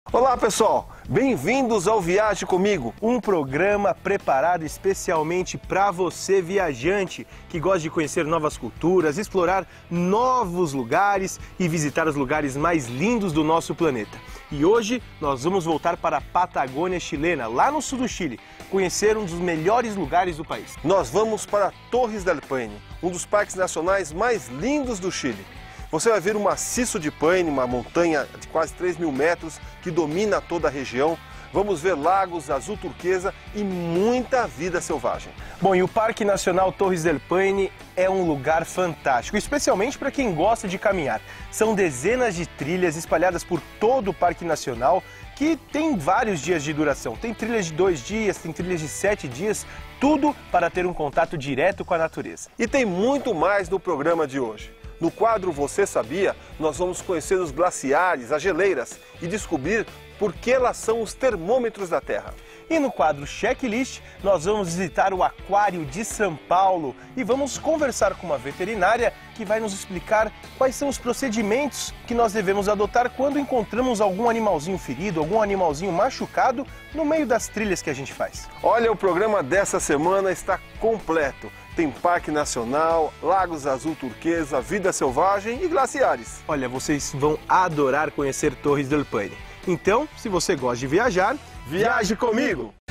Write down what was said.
Olá pessoal, bem-vindos ao Viaje Comigo, um programa preparado especialmente para você viajante que gosta de conhecer novas culturas, explorar novos lugares e visitar os lugares mais lindos do nosso planeta. E hoje nós vamos voltar para a Patagônia chilena, lá no sul do Chile, conhecer um dos melhores lugares do país. Nós vamos para Torres del Paine, um dos parques nacionais mais lindos do Chile. Você vai ver o maciço de Paine, uma montanha de quase 3.000 metros que domina toda a região. Vamos ver lagos azul turquesa e muita vida selvagem. Bom, e o Parque Nacional Torres del Paine é um lugar fantástico, especialmente para quem gosta de caminhar. São dezenas de trilhas espalhadas por todo o Parque Nacional que tem vários dias de duração. Tem trilhas de 2 dias, tem trilhas de 7 dias, tudo para ter um contato direto com a natureza. E tem muito mais no programa de hoje. No quadro Você Sabia, nós vamos conhecer os glaciares, as geleiras e descobrir por que elas são os termômetros da Terra. E no quadro Checklist, nós vamos visitar o Aquário de São Paulo e vamos conversar com uma veterinária que vai nos explicar quais são os procedimentos que nós devemos adotar quando encontramos algum animalzinho ferido, algum animalzinho machucado no meio das trilhas que a gente faz. Olha, o programa dessa semana está completo. Tem Parque Nacional, Lagos Azul Turquesa, Vida Selvagem e glaciares. Olha, vocês vão adorar conhecer Torres del Paine. Então, se você gosta de viajar, viaje comigo!